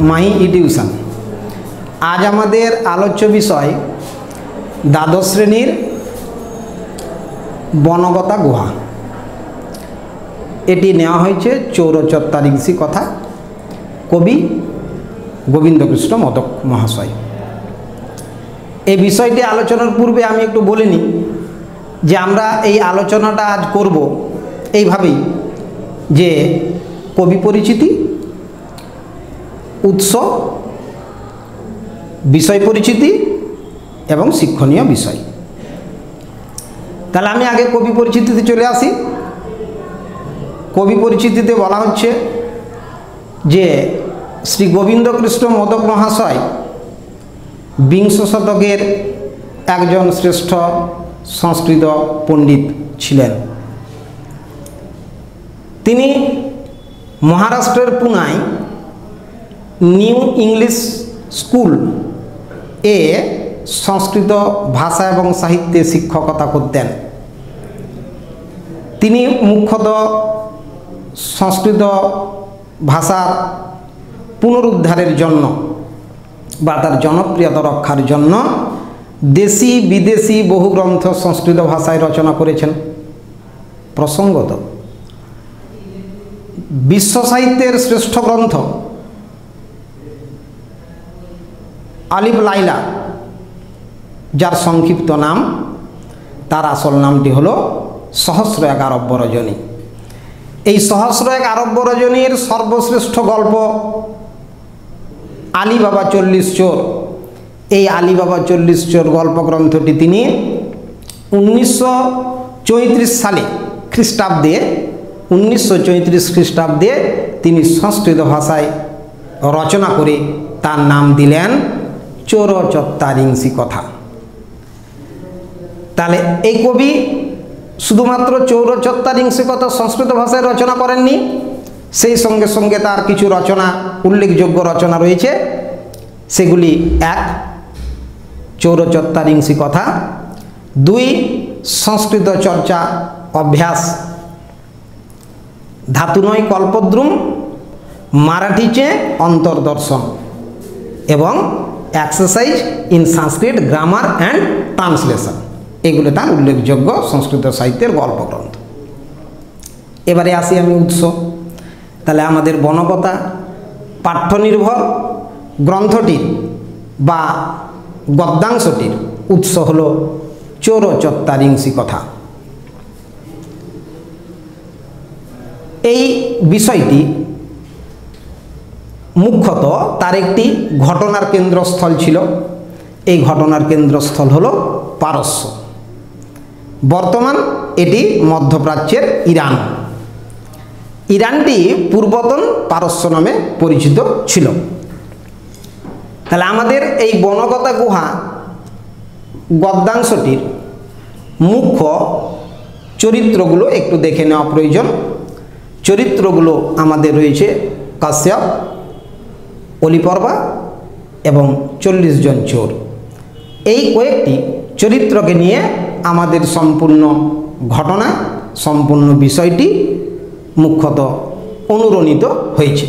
Mahi tuition. আজ আমাদের আলোচ্য বিষয় দ্বাদশ শ্রেণীর বনগতা গুহা। এটি নেওয়া হয়েছে চৌরচত্বরিংশী কথা, কবি গোবিন্দকৃষ্ণ মোদক মহাশয়। এই বিষয়টি আলোচনার পূর্বে আমি একটু বলে নিই যে আমরা এই আলোচনাটা আজ করব এইভাবেই যে কবি পরিচিতি, উৎস, বিষয় পরিচিতি এবং শিক্ষণীয় বিষয়। তাহলে আমি আগে কবি পরিচিতিতে চলে আসি। কবি পরিচিতিতে বলা হচ্ছে যে শ্রী গোবিন্দকৃষ্ণ মোদক মহাশয় বিংশ শতকের একজন শ্রেষ্ঠ সংস্কৃত পণ্ডিত ছিলেন। তিনি মহারাষ্ট্রের পুনায় নিউ ইংলিশ স্কুল এ সংস্কৃত ভাষা এবং সাহিত্যে শিক্ষকতা করতেন। তিনি মুখ্যত সংস্কৃত ভাষার পুনরুদ্ধারের জন্য বা তার জনপ্রিয়তা রক্ষার জন্য দেশি বিদেশি বহু গ্রন্থ সংস্কৃত ভাষায় রচনা করেছেন। প্রসঙ্গত বিশ্ব সাহিত্যের শ্রেষ্ঠ গ্রন্থ আলিফ লাইলা, যার সংক্ষিপ্ত নাম, তার আসল নামটি হলো সহস্র এক আরব্য রজনী। এই সহস্র এক আরব্য রজনীর সর্বশ্রেষ্ঠ গল্প আলী বাবা 40 চোর। এই আলী বাবা 40 চোর গল্প গ্রন্থটি তিনি 1934 সালে খ্রিস্টাব্দে 1934 খ্রিস্টাব্দে তিনি সংস্কৃত ভাষায় রচনা করে তার নাম দিলেন চৌরচত্বরিংশী কথা। তাহলে এই কবি শুধুমাত্র চৌরচত্বরিংশী কথা সংস্কৃত ভাষায় রচনা করেননি, সেই সঙ্গে সঙ্গে তার কিছু রচনা, উল্লেখযোগ্য রচনা রয়েছে। সেগুলি: 1 চৌরচত্বরিংশী কথা, 2 সংস্কৃত চর্চা অভ্যাস, ধাতুনয় কল্পদ্রুম, মারাঠিচে অন্তর্দর্শন এবং exercise in Sanskrit grammar and translation. এগুলো তার উল্লেখযোগ্য সংস্কৃত সাহিত্যের গল্প গ্রন্থ। এবারে আসি আমি উৎস। তাহলে আমাদের বনগতা পাঠ্যনির্ভর গ্রন্থটির বা গদ্যাংশটির উৎস হল চৌরচত্বরিংশী কথা। এই বিষয়টি মুখ্যত তার একটি ঘটনার কেন্দ্রস্থল ছিল। এই ঘটনার কেন্দ্রস্থল হল পারস্য। বর্তমান এটি মধ্যপ্রাচ্যের ইরান। ইরানটি পূর্বতন পারস্য নামে পরিচিত ছিল। তাহলে আমাদের এই বনগতা গুহা গদ্যাংশটির মুখ্য চরিত্রগুলো একটু দেখে নেওয়া প্রয়োজন। চরিত্রগুলো আমাদের রয়েছে কাশ্যপ, অলিপর্বা এবং 40 জন চোর। এই কয়েকটি চরিত্রকে নিয়ে আমাদের সম্পূর্ণ ঘটনা, সম্পূর্ণ বিষয়টি মুখ্যত অনুরণিত হয়েছে।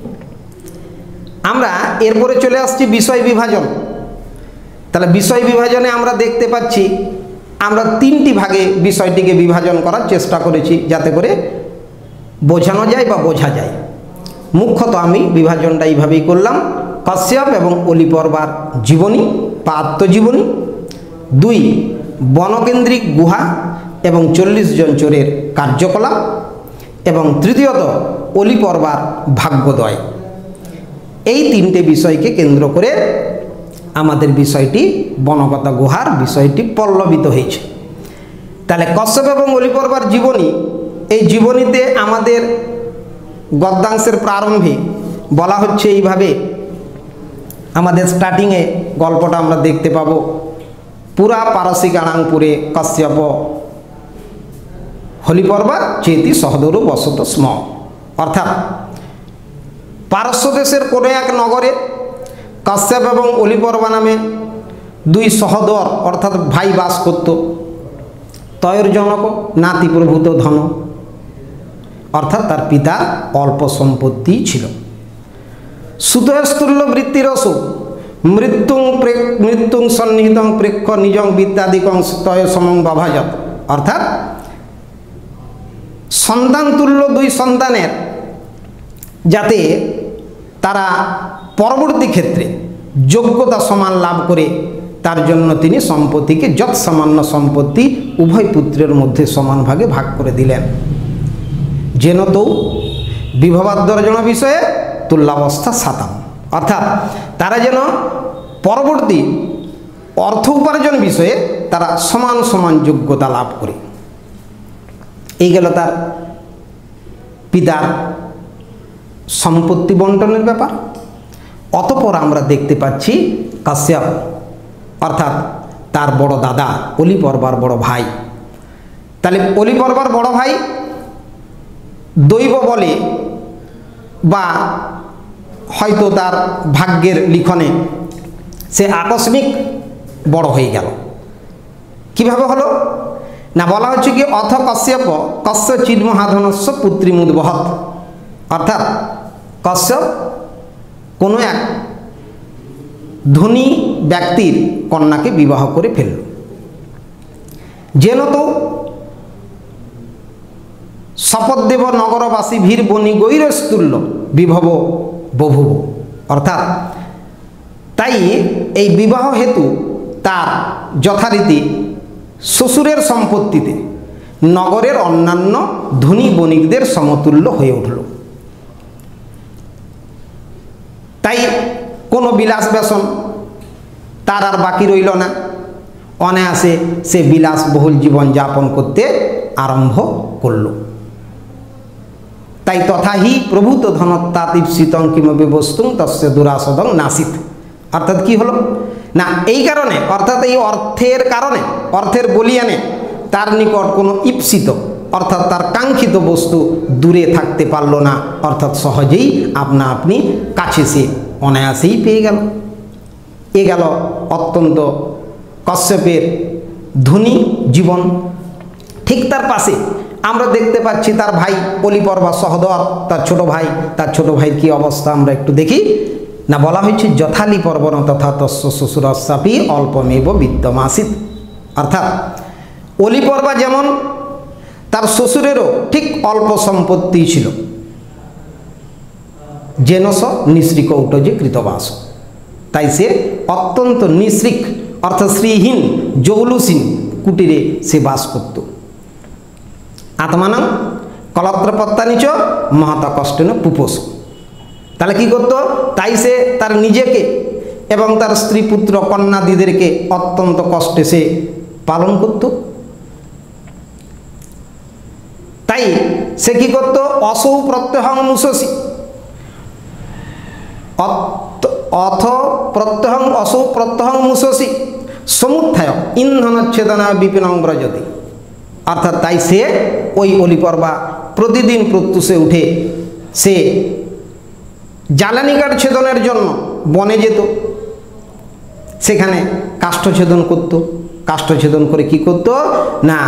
আমরা এরপরে চলে আসছি বিষয় বিভাজন। তাহলে বিষয় বিভাজনে আমরা দেখতে পাচ্ছি আমরা 3টি ভাগে বিষয়টিকে বিভাজন করার চেষ্টা করেছি, যাতে করে বোঝানো যায় বা বোঝা যায়। মুখ্যত আমি বিভাজনটা এইভাবেই করলাম: কাশ্যপ এবং অলিপর্বার জীবনী বা আত্মজীবনী, 2 বনকেন্দ্রিক গুহা এবং 40 জন চোরের কার্যকলাপ, এবং তৃতীয়ত অলিপর্বার ভাগ্যোদয়। এই 3টে বিষয়কে কেন্দ্র করে আমাদের বিষয়টি বনগতা গুহার বিষয়টি পল্লবিত হয়েছে। তাহলে কাশ্যপ এবং অলিপর্বার জীবনী, এই জীবনীতে আমাদের গদ্যাংশের প্রারম্ভে বলা হচ্ছে এইভাবে, আমাদের স্টার্টিংয়ে গল্পটা আমরা দেখতে পাবো: পুরা পারসিকাণাংপুরে কাশ্যপ হলিপর্বা চেতি সহদরু বসত স্ম। অর্থাৎ পারস্য দেশের কোনো এক নগরে কাশ্যপ এবং অলিপর্বা নামে 2 সহদর অর্থাৎ ভাই বাস করত। তয়োর্জনক নাতি প্রভূত ধন, অর্থাৎ তার পিতার অল্প সম্পত্তি ছিল। সুতস্তुल्य বৃত্তিরসু মৃত্যুং সন্নিহিতং প্রেক্ষ নিজং বিদ্যাদিকং তয় সমং বাভাজত। অর্থাৎ সন্তান তুল্য দুই সন্তানের যাতে তারা পরবর্তী ক্ষেত্রে যোগ্যতা সমান লাভ করে তার জন্য তিনি সম্পত্তিকে যৎ সামান্য সম্পত্তি উভয় পুত্রের মধ্যে সমান ভাগে ভাগ করে দিলেন। যেন তো বিভবাদ্যর্জন বিষয়ে তুল্যাবস্থা সাতাম, অর্থাৎ তারা যেন পরবর্তী অর্থ উপার্জন বিষয়ে তারা সমান সমান যোগ্যতা লাভ করে। এই গেল তার পিতার সম্পত্তি বন্টনের ব্যাপার। অতঃপর আমরা দেখতে পাচ্ছি কাশ্যপ অর্থাৎ তার বড় দাদা অলি পর্বার বড় ভাই। তাহলে অলি পর্বার বড় ভাই দৈব বলে বা হয়তো তার ভাগ্যের লিখনে সে আকস্মিক বড় হয়ে গেল। কিভাবে হলো না, বলা হচ্ছে কি অথ কশ্যপ কশ্য চিন্মহাধনস্য পুত্রীমুদ্বহৎ। অর্থাৎ কশ্যপ কোনো এক ধনী ব্যক্তির কন্যাকে বিবাহ করে ফেলল। যেন তো শপথদেব নগরবাসী ভীর বনি গৈরস্তুল্য বিভব বভুব। অর্থাৎ তাই এই বিবাহ হেতু তার যথারীতি শ্বশুরের সম্পত্তিতে নগরের অন্যান্য ধনী বণিকদের সমতুল্য হয়ে উঠল। তাই কোনো বিলাস ব্যসন তার আর বাকি রইল না, অনায়াসে সে বিলাসবহুল জীবন যাপন করতে আরম্ভ করল। তাই তথাহি প্রভূত ধনত্তাতিপসিতং কিমপি বস্তুং তস্য দুরাসদং নাসিত। অর্থাৎ কি হলো না, এই কারণে অর্থাৎ এই অর্থের কারণে অর্থের বলিয়ানে তার নিকট কোনো ঈপ্সিত অর্থাৎ তার কাঙ্ক্ষিত বস্তু দূরে থাকতে পারল না, অর্থাৎ সহজেই আপনা আপনি কাছে সে অনায়াসেই পেয়ে গেল। এ গেল অত্যন্ত কশ্যপের ধনী জীবন। ঠিক তার পাশে আমরা দেখতে পাচ্ছি তার ভাই অলিপর বা সহদর তার ছোট ভাইয়ের কি অবস্থা আমরা একটু দেখি না। বলা হয়েছে যথালি পর্বণ তথা তস্য শ্বশুরস্যাপি অল্পমেব বিদ্যমাসিত। অর্থাৎ অলিপর্বা যেমন তার শ্বশুরেরও ঠিক অল্প সম্পত্তি ছিল, জেনস নিঃশ্রিক ঔটজে কৃতবাস। তাই সে অত্যন্ত নিঃশ্রিক অর্থাৎ শ্রীহীন জৌলুসীন কুটিরে সে বাস করত। আত্মানং কলত্রপত্তানিচ মহাতা কষ্টেন পুপোষ। তাহলে কি করত, তাই সে তার নিজেকে এবং তার স্ত্রী পুত্র কন্যাদিদেরকে অত্যন্ত কষ্টে সে পালন করত। তাই সে কি করত, অসৌ প্রত্যহং মুসসি অথ প্রত্যহং অসৌ প্রত্যহং মুসসি সমুত্থায় ইন্ধনচ্ছেদনা বিপিনং ব্রজতি। অর্থাৎ তাই সে ওই অলিপর্বা প্রতিদিন প্রত্যুষে উঠে সে জ্বালানি কাঠ ছেদনের জন্য বনে যেত, সেখানে কাষ্ঠছেদন করত। কাষ্ঠছেদন করে কি করত না,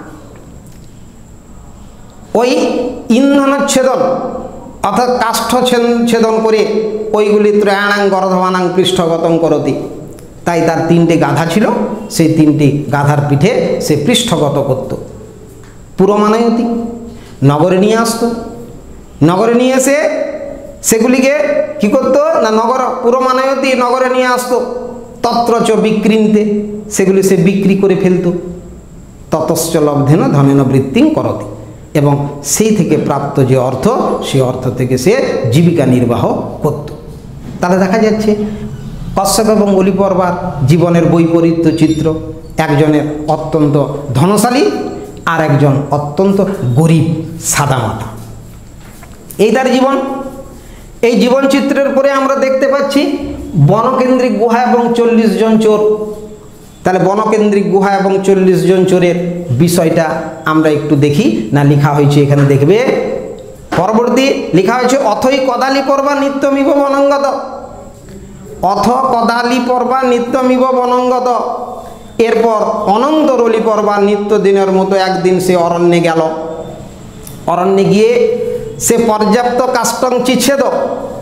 ওই ইন্ধনচ্ছেদন অর্থাৎ কাষ্ঠ ছেদন করে ওইগুলি ত্রয়াণাং গর্ধবানাং পৃষ্ঠগতং করতি। তাই তার 3টে গাধা ছিল, সেই 3টি গাধার পিঠে সে পৃষ্ঠগত করত। পুরমানয়তি নগরে নিয়ে আসতো, নগরে নিয়ে এসে সেগুলিকে কি করতো না পুরমানয়তি নগরে নিয়ে আসতো। তত্রচ বিক্রিন্তে সেগুলি সে বিক্রি করে ফেলত। ততশ্চ লব্ধেন ধনেন বৃত্তিং করতি, এবং সেই থেকে প্রাপ্ত যে অর্থ সেই অর্থ থেকে সে জীবিকা নির্বাহ করত। তাহলে দেখা যাচ্ছে কশ্যপ এবং অলিপর্বার জীবনের বৈপরীত্য চিত্র। একজনের অত্যন্ত ধনশালী আর একজন অত্যন্ত গরিব সাদামাটা, এই তার জীবন। এই জীবন চিত্রের পরে আমরা দেখতে পাচ্ছি বনকেন্দ্রিক গুহা এবং 40 জন চোর। তাহলে বনকেন্দ্রিক গুহা এবং 40 জন চোরের বিষয়টা আমরা একটু দেখি না। লেখা হয়েছে এখানে, দেখবে পরবর্তী লেখা হয়েছে অথই কদালি পর্বা নিত্যমিব বনঙ্গত। অথ কদালি পর্বা নিত্যমিব বনঙ্গত। এরপর অনন্ত রলি পর্বা নিত্য দিনের মতো একদিন সে অরণ্যে গেল। অরণ্যে গিয়ে সে পর্যাপ্ত কাষ্টং চিচ্ছেদ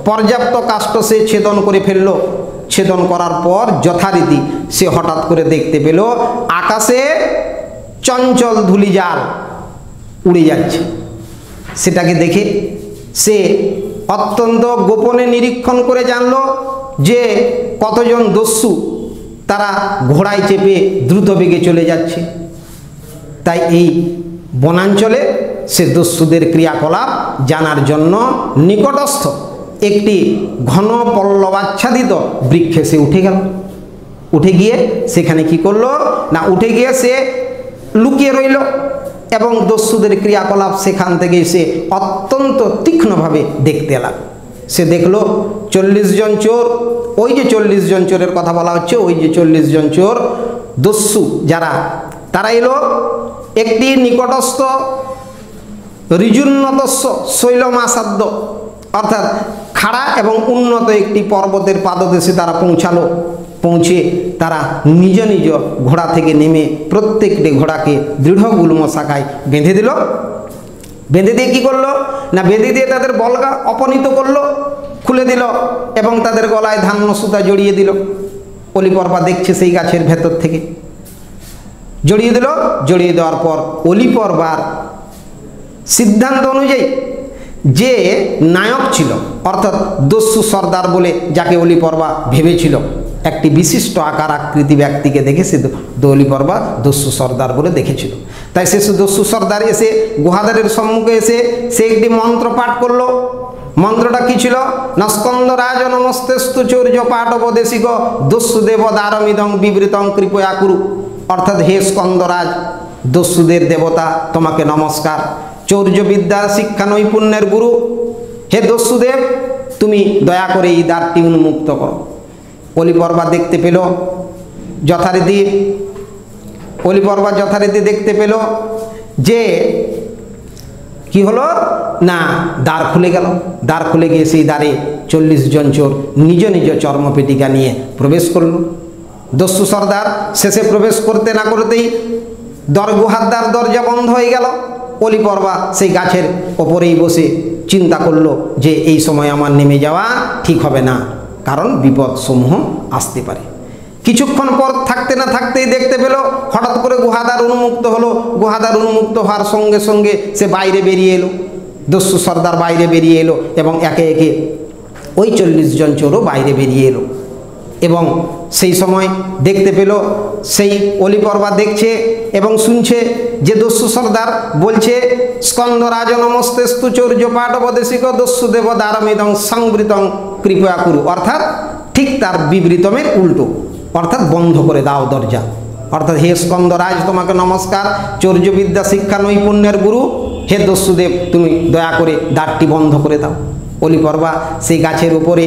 পর্যাপ্ত কাষ্ঠ সে ছেদন করে ফেলল। ছেদন করার পর যথারীতি সে হঠাৎ করে দেখতে পেল আকাশে চঞ্চল ধূলিজাল উড়ে যাচ্ছে। সেটাকে দেখে সে অত্যন্ত গোপনে নিরীক্ষণ করে জানল যে কতজন দস্যু তারা ঘোড়ায় চেপে দ্রুত বেগে চলে যাচ্ছে। তাই এই বনাঞ্চলে সে দস্যুদের ক্রিয়াকলাপ জানার জন্য নিকটস্থ একটি ঘন পল্লবাচ্ছাদিত বৃক্ষে সে উঠে গেল। উঠে গিয়ে সেখানে কি করলো না, উঠে গিয়ে সে লুকিয়ে রইল এবং দস্যুদের ক্রিয়াকলাপ সেখান থেকে সে অত্যন্ত তীক্ষ্ণভাবে দেখতে লাগলো। সে দেখলো 40 জন চোর, ওই যে 40 জন চোরের কথা বলা হচ্ছে, ওই যে 40 জন চোর দস্যু যারা, তারা এলো একটি নিকটস্থ ঋজুন্নতস্য শৈলমাসাদ্য অর্থাৎ খাড়া এবং উন্নত একটি পর্বতের পাদদেশে তারা পৌঁছালো। পৌঁছে তারা নিজ নিজ ঘোড়া থেকে নেমে প্রত্যেকটি ঘোড়াকে দৃঢ় গুল্ম শাখায় বেঁধে দিল। বেঁধে দিয়ে কী করলো না, বেঁধে দিয়ে তাদের বলগা অপনীত করলো, খুলে দিল এবং তাদের গলায় ধান্য সুতা জড়িয়ে দিল। অলিপর্বা দেখছে সেই গাছের ভেতর থেকে, জড়িয়ে দিল। জড়িয়ে দেওয়ার পর অলিপর্বার সিদ্ধান্ত অনুযায়ী যে নায়ক ছিল অর্থাৎ দস্যু সর্দার বলে যাকে অলিপর্বা ভেবেছিল, একটি বিশিষ্ট আকার আকৃতি ব্যক্তিকে দেখে সে অলিপর্বা দস্যু সর্দার বলে দেখেছিল। তাই সে দস্যু সর্দার এসে গুহাদারের সম্মুখে এসে সে একটি মন্ত্র পাঠ করলো। মন্ত্রটা কি ছিল না, স্কন্দরাজ নমস্তেস্তু চৌর্য পাঠবদেশিক দস্যুদেব দ্বারমিদং বিবৃতং কৃপয়া কুরু। অর্থাৎ হে স্কন্দরাজ, দস্যুদের দেবতা তোমাকে নমস্কার, চৌর্যবিদ্যার শিক্ষা নৈপুণ্যের গুরু, হে দস্যুদেব তুমি দয়া করে এই দ্বারটি উন্মুক্ত করো। অলিপর্বা দেখতে পেল যথারীতি, অলিপর্বা যথারীতি দেখতে পেল যে কি হলো না, দ্বার খুলে গেল। দ্বার খুলে গিয়ে সেই দ্বারে 40 জন চোর নিজ নিজ চর্মপেটিকা নিয়ে প্রবেশ করল। দস্যু সর্দার শেষে প্রবেশ করতে না করতেই গুহার দ্বার দরজা বন্ধ হয়ে গেল। অলিপর্বা সেই গাছের ওপরেই বসে চিন্তা করলো যে এই সময় আমার নেমে যাওয়া ঠিক হবে না, কারণ বিপদ সমূহ আসতে পারে। কিছুক্ষণ পর থাকতে না থাকতেই দেখতে পেল হঠাৎ করে গুহাদ্বার উন্মুক্ত হলো। গুহাদ্বার উন্মুক্ত হওয়ার সঙ্গে সঙ্গে সে বাইরে বেরিয়ে এলো। দস্যু সর্দার বাইরে বেরিয়ে এলো এবং একে একে ওই 40 জন চোরও বাইরে বেরিয়ে এলো। এবং সেই সময় দেখতে পেল সেই অলিপর্বা দেখছে এবং শুনছে যে দস্যু সর্দার বলছে স্কন্দরাজ নমস্তেস্তু চৌর্য পাঠবদেশিক দস্যুদেব দ্বারমিদং সংবৃতং কৃপয়া কুরু। অর্থাৎ ঠিক তার বিবৃতমের উল্টো, অর্থাৎ বন্ধ করে দাও দরজা। অর্থাৎ হে স্কন্দরাজ তোমাকে নমস্কার, চৌর্যবিদ্যা শিক্ষা নৈপুণ্যের গুরু, হে দস্যুদেব তুমি দয়া করে দ্বারটি বন্ধ করে দাও। অলিপর্বা সেই গাছের উপরে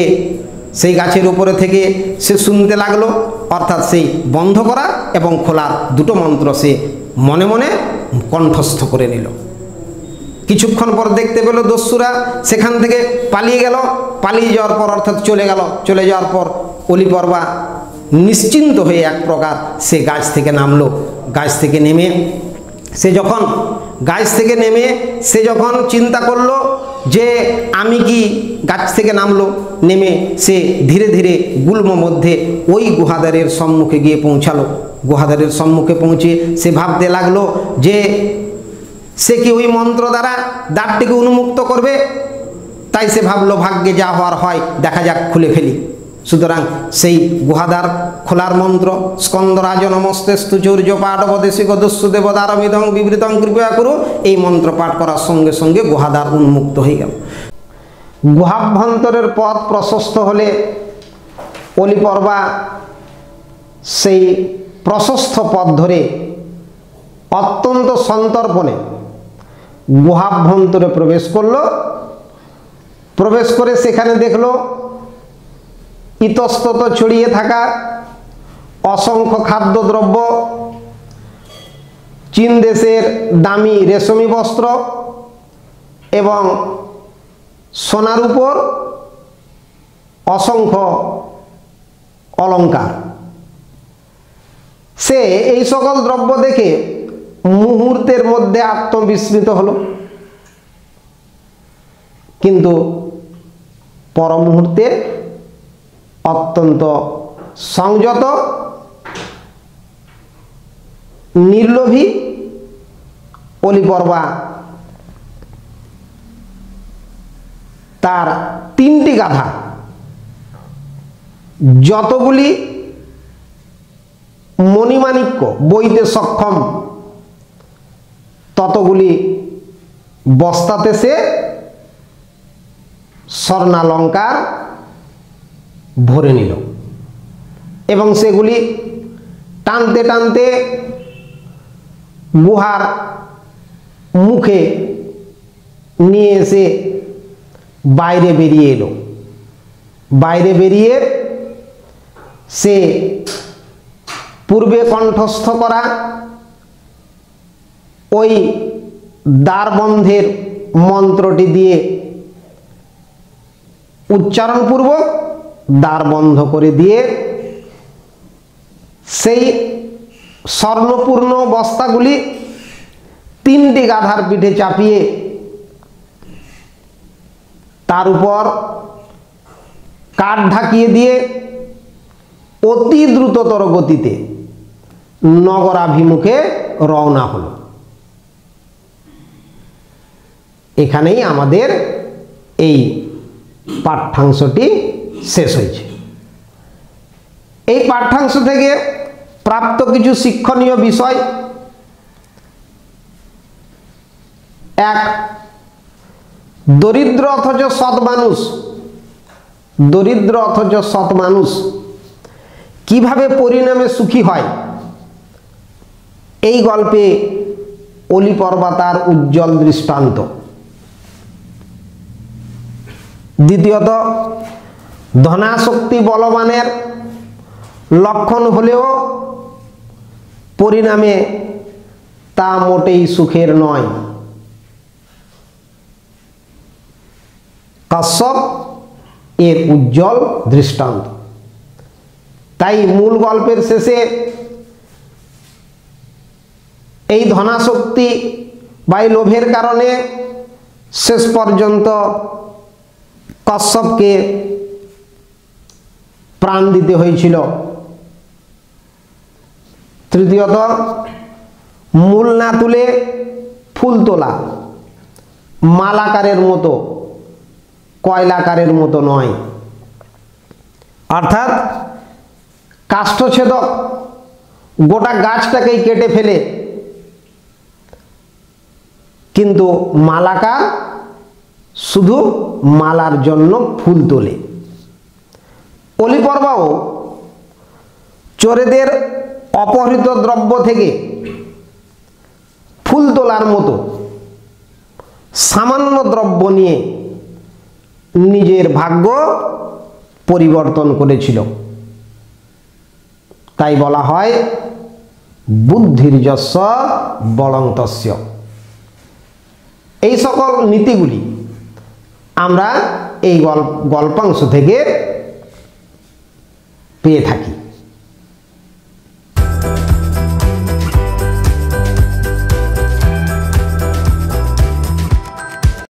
থেকে সে শুনতে লাগলো, অর্থাৎ সেই বন্ধ করা এবং খোলার দুটো মন্ত্র সে মনে মনে কণ্ঠস্থ করে নিল। কিছুক্ষণ পর দেখতে পেল দস্যুরা সেখান থেকে পালিয়ে গেল। পালিয়ে যাওয়ার পর অর্থাৎ চলে যাওয়ার পর অলিপর্বা নিশ্চিন্ত হয়ে এক প্রকার সে গাছ থেকে নামলো। গাছ থেকে নেমে সে যখন চিন্তা করলো যে আমি কি, গাছ থেকে নামলো, নেমে সে ধীরে ধীরে গুল্ম মধ্যে ওই গুহাদ্বারের সম্মুখে গিয়ে পৌঁছালো। গুহাদ্বারের সম্মুখে পৌঁছে সে ভাবতে লাগলো যে সে কি ওই মন্ত্র দ্বারা দ্বারটিকে উন্মুক্ত করবে। তাই সে ভাবলো ভাগ্যে যা হওয়ার হয় দেখা যাক, খুলে ফেলি। সুতরাং সেই গুহাদ্বার খোলার মন্ত্র স্কন্দরাজ নমস্তেস্তু চৌর্য পাঠবদেশিক দস্যুদেব দ্বারমিদং বিবৃতং কৃপয়া কুরু, এই মন্ত্র পাঠ করার সঙ্গে সঙ্গে গুহাদ্বার উন্মুক্ত হয়ে গেল। গুহাভ্যন্তরের পথ প্রশস্ত হলে অলিপর্বা সেই প্রশস্ত পথ ধরে অত্যন্ত সন্তর্পণে গুহাভ্যন্তরে প্রবেশ করলো। প্রবেশ করে সেখানে দেখলো ইতস্তত ছড়িয়ে থাকা অসংখ্য খাদ্যদ্রব্য, চীন দেশের দামি রেশমি বস্ত্র এবং সোনার উপর অসংখ্য অলঙ্কার। সে এই সকল দ্রব্য দেখে মুহূর্তের মধ্যে আত্মবিস্মৃত হলো। কিন্তু পর মুহূর্তে অত্যন্ত সংযত, নির্লোভী অলিপর্বা তার 3টি গাধা যতগুলি মণিমাণিক্য বইতে সক্ষম ততগুলি বস্তাতে সে স্বর্ণালঙ্কার ভরে নিল এবং সেগুলি টানতে টানতে গুহার মুখে নিয়ে এসে বাইরে বেরিয়ে এলো। বাইরে বেরিয়ে সে পূর্বে কণ্ঠস্থ করা ওই দ্বারবন্ধের মন্ত্রটি দিয়ে উচ্চারণপূর্বক দ্বার বন্ধ করে দিয়ে সেই স্বর্ণপূর্ণ বস্তাগুলি 3টি গাধার পিঠে চাপিয়ে তার উপর কাঠ ঢাকিয়ে দিয়ে অতি দ্রুততর গতিতে নগরাভিমুখে রওনা হলো। এখানেই আমাদের এই পাঠ্যাংশটি শেষ হয়েছে। এই পাঠ্যাংশ থেকে প্রাপ্ত কিছু শিক্ষণীয় বিষয়: 1, দরিদ্র অথচ সৎ মানুষ কিভাবে পরিণামে সুখী হয়, এই গল্পে অলিপর্বা তার উজ্জ্বল দৃষ্টান্ত। দ্বিতীয়ত, ধনাসক্তি বলবানের লক্ষণ হলেও পরিণামে তা মোটেই সুখের নয়। কশ্যপ এর উজ্জ্বল দৃষ্টান্ত। তাই মূল গল্পের শেষে এই ধনাসক্তি বা এই লোভের কারণে শেষ পর্যন্ত কশ্যপকে প্রাণ দিতে হয়েছিল। তৃতীয়ত, মূল না তুলে ফুল তোলা মালাকারের মতো, কয়লাকারের মতো নয়। অর্থাৎ কাষ্ঠছেদক গোটা গাছটাকেই কেটে ফেলে, কিন্তু মালাকার শুধু মালার জন্য ফুল তোলে। অলিপর্বাও চোরেদের অপহৃত দ্রব্য থেকে ফুল তোলার মতো সামান্য দ্রব্য নিয়ে নিজের ভাগ্য পরিবর্তন করেছিল। তাই বলা হয় বুদ্ধির যস্য বলং তস্য। এই সকল নীতিগুলি আমরা এই গল্পাংশ থেকে পেয়ে থাকি।